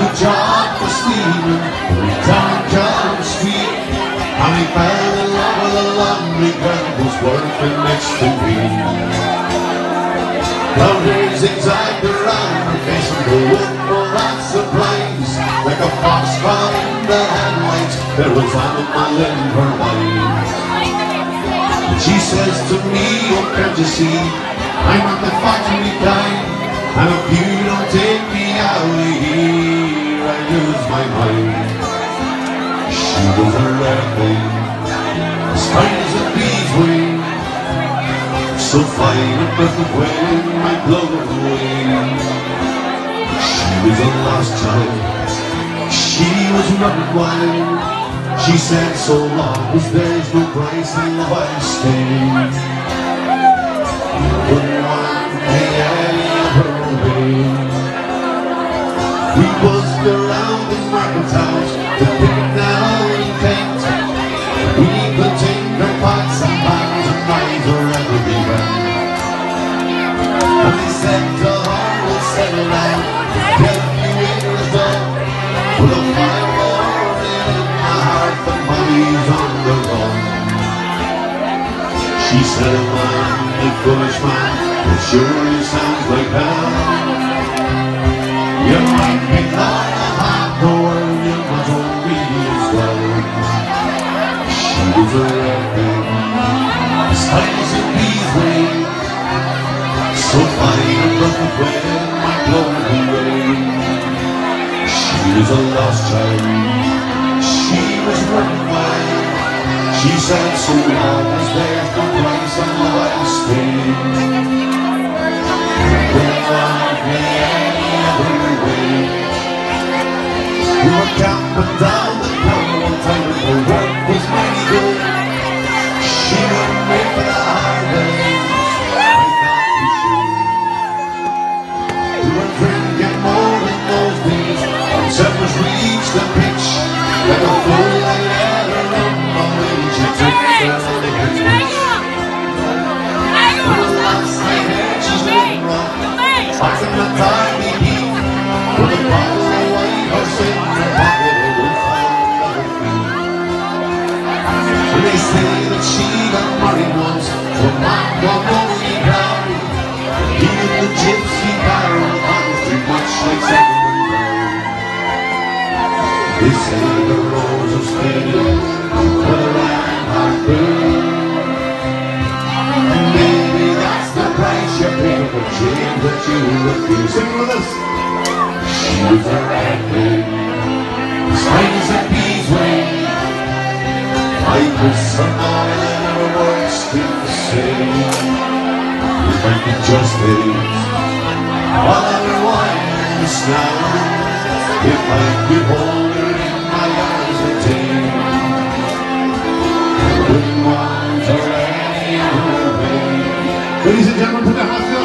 a job for steaming down Calvert Street, and he fell in love with a lovely girl who's working next to me. Now there's zigzag around her face and the wind will not surprise. Like a fox caught in the headlights, there was animal in her mind. She says to me, oh, can't you see, I'm not the factory kind, and if you don't take me out of here, I lose my mind. She was a rare thing, as fine as a beeswing, so fine and perfect when my blow away. She was a lost child, she was running wild. She said, so long as there's no price in love, I'll stay. You wouldn't want me any other way. We buzzed around the market towns to pick now and paint. We could take our pots and pans and knives wherever we went. And they said to her, we'll settle down, get a few acres done, with a fireball in my heart, the money's on the run. She said, a man, a foolish man, it surely sounds like hell. You might be thought of half the world, you must own me as well. She was a rare thing, as tight as a beeswing, so fine and perfect when my glory rain. She was a lost child, she was running wild. She said, so long as there's no price on love, I'll stay. Don't want me any other way. We were camping down the town one time and the work was mighty good. She wouldn't wait for the hard days, I thought we should. We were drinking more in those days, and September's reached the pitch, like a full light air around my way. She took the pitch. The last night here she's looking rough, back in the tiny heat, with a bottle of wine horse in her pocket, it will find another feet. And they say that she got married once to a man called Lonely Brown. He and the gypsy carol hands too much like second round. They say the rose is faded, but the rampart burned. Maybe that's the price you pay for change that you refuse. Sing with us. She was a rare thing, as fine as a beeswing. I put some oil in her words to say. It might be just days, while everyone is now. If I could hold her in my arms and take, I wouldn't want her any other way. Ladies and gentlemen, put your hands together.